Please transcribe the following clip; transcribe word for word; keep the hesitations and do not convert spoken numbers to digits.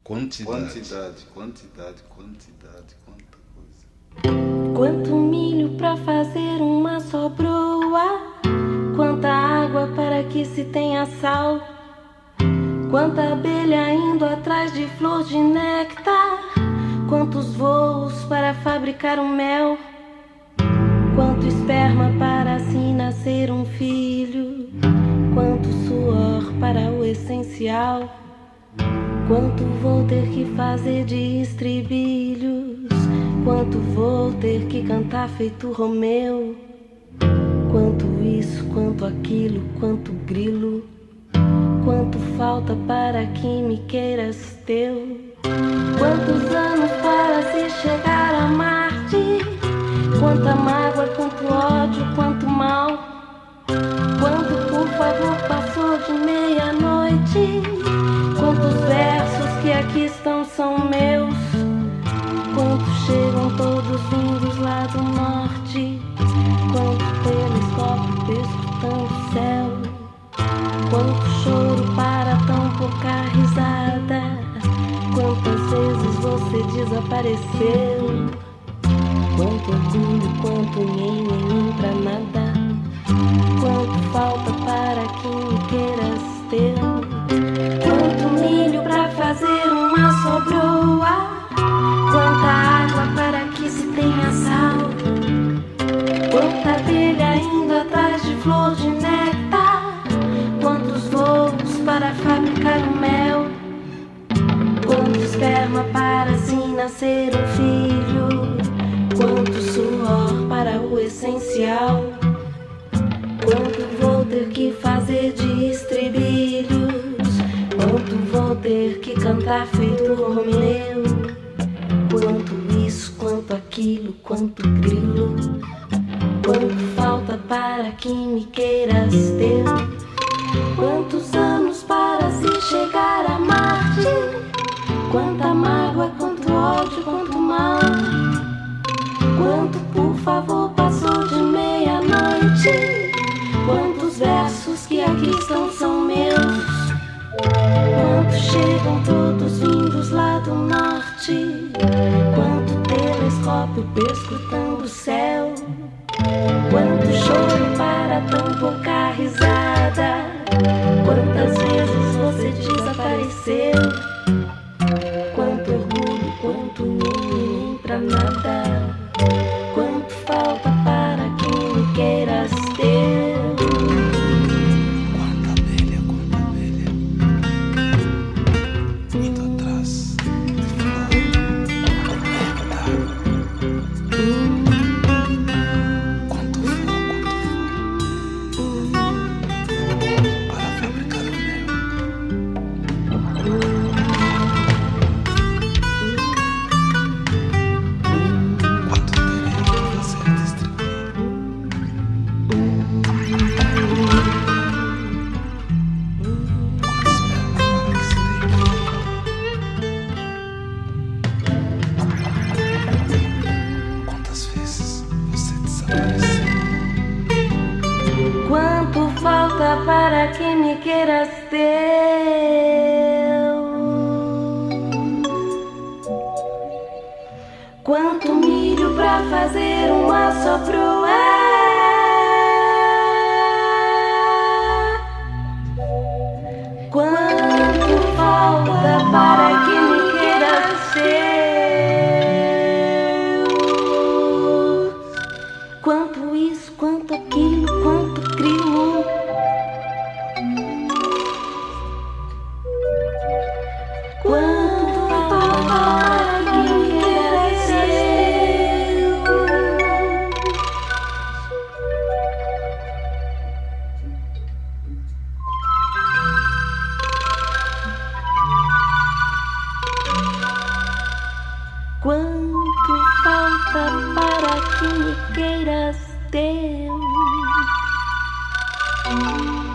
Quantidade. Quantidade, quantidade, quantidade, quanta coisa. Quanto milho pra fazer uma só broa, quanta água para que se tenha sal, quanta abelha indo atrás de flor de néctar, quantos voos para fabricar um mel, quanto esperma para assim nascer um filho, quanto suor para o essencial, quanto vou ter que fazer de estribilhos, quanto vou ter que cantar feito Romeu, quanto isso, quanto aquilo, quanto grilo, quanto falta para que me queiras teu, quantos anos para se chegar a Marte, quanta mágoa, quanto ódio, quanto mal, quanto por favor passou de meia-noite, quantos versos que aqui estão são meus, quantos chegam todos vindos lá do norte, quanto telescópio perscrutando o céu, quanto choro para tão pouca risada, quantas vezes você desapareceu, quanto orgulho, quanto nem nem pra nada, quanto falta para que me queiras teu, quanto milho pra fazer uma só broa, quanta água para que se tenha sal, quanta abelha indo atrás de flor de néctar, quantos voos para fabricar o mel, quanto esperma para assim nascer um filho, quanto suor para o essencial, quanto vou ter que fazer de estribilhos, quanto vou ter que cantar feito Romeu, quanto isso, quanto aquilo, quanto grilo, quanto falta para que me queiras teu, quantos anos para se chegar a Marte, quanta mágoa, quanto ódio, quanto mal, quanto por favor passou de meia-noite, quantos versos que aqui estão são meus, quantos chegam todos vindos lá do norte, quanto telescópio perscrutando o céu, quanto choro para tão pouca risada, quantas vezes você desapareceu, quanto orgulho, quanto nem pra nada, quanto falta para que me queiras ter. Quanta abelha, quanta abelha, indo atrás de flor, néctar, quanto fogo, quanto fogo, para fabricar o mel. Quanto terei que fazer distribuir? Quanto esperma para que se tenha? Quantas vezes você desapareceu? Quanto falta para que me queiras teu? Quanto milho pra fazer uma só proa? Quanto falta para que me queiras teu? Quanto isso, quanto aquilo, quanto grilo, quanto falta para que me queiras teu? Quanto falta para que me queiras teu?